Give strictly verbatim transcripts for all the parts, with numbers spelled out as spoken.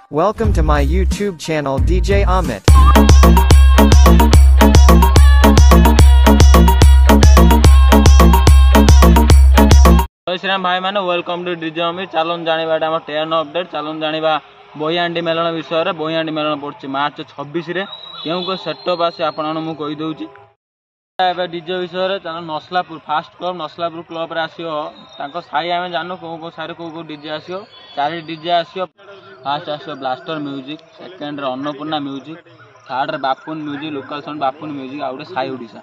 Welcome to my YouTube channel D J Amit. जय श्री राम भाई मैंने वेलकम टू डीजे अमित। चलन जानिबा आम ट्रेन अपडेट। चलन जानिबा बहिहांडी मेलन विषय। बहिहांडी मेलन पड़छ मार्च छब्बीस रे क्यों को सेटअप आसे आपण मु कहि दउची डीजे विषय। Naslapur first club Naslapur club रे आसियो तांको साई आमे जानो को को सारे को को डीजे आसियो। चार डीजे आसियो। फास्ट आसियो ब्लास्टर म्यूजिक, सेकंड रे अन्नपूर्णा म्यूजिक, थर्ड रे Bapun music local sound Bapun music आउटे साई ओडिसा।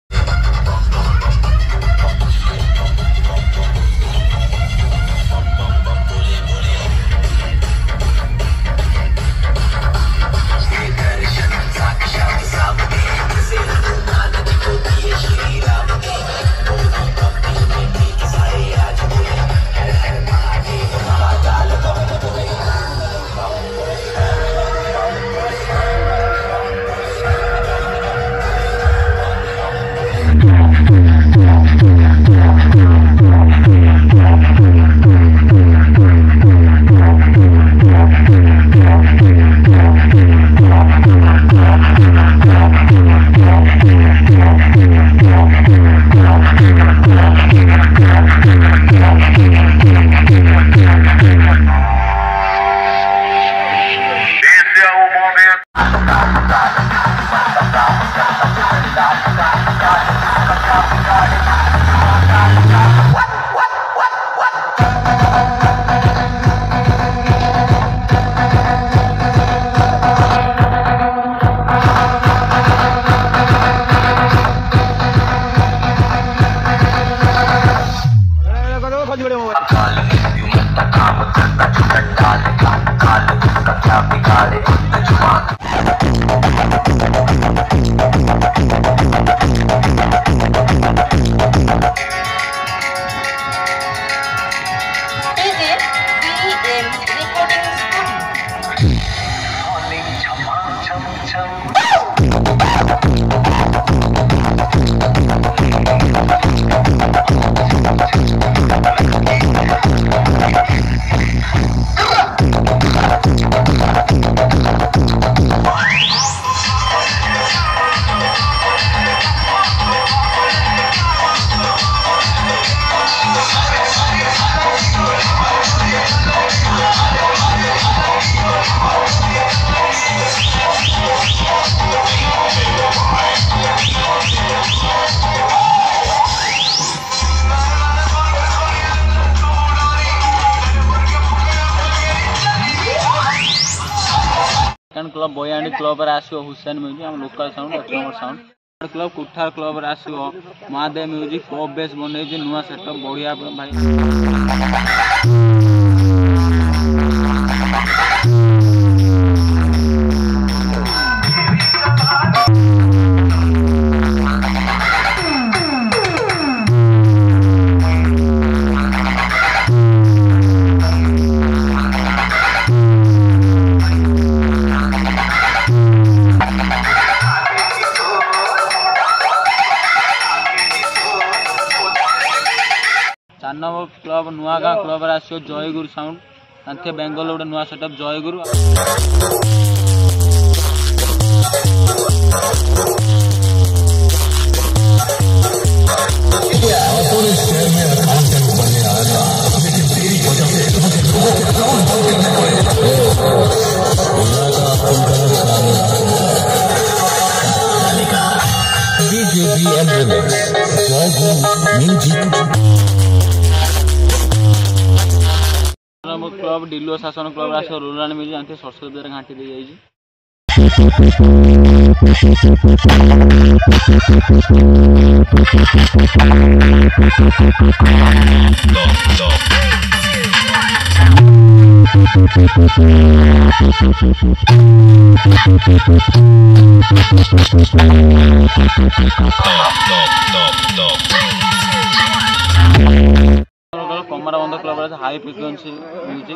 क्लब बहिहांडी क्लब रे आसियो हुसैन म्यूजिक हम लोकल साउंड एक number sound. Club Kuthar club रे आसियो महादेव म्यूजिक पॉप बेस बनै जे नुवा सेटअप बढ़िया भाई। चार नंबर क्लब नुआगाँ क्लब रे आसियो जयगुरु साउंड तांथे बेंगल गोटे नुआ सेटअप जयगुरु। क्लब डिलो शासन क्लब आस रूरान मिल जानते सरस्वती घाटी दे जाइए। कमरा बंद club high frequency music.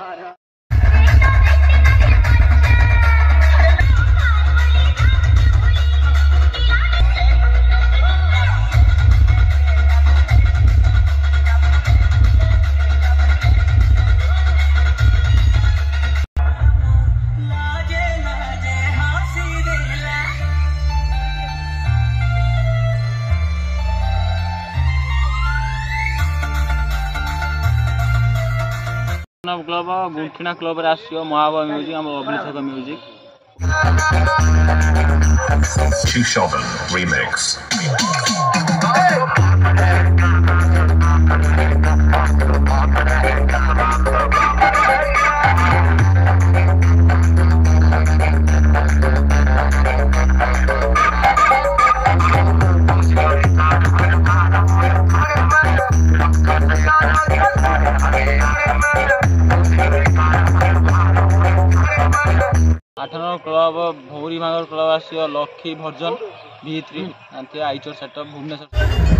Number club Gunthina club रे आसियो महाबा म्यूजिक हम अभिषेक म्यूजिक Q-Shovel Remix. आठ number club Bhauri Bhangar club आसियो Lakshmi भजन भी थ्री आइचर सेटअप भुवनेश्वर।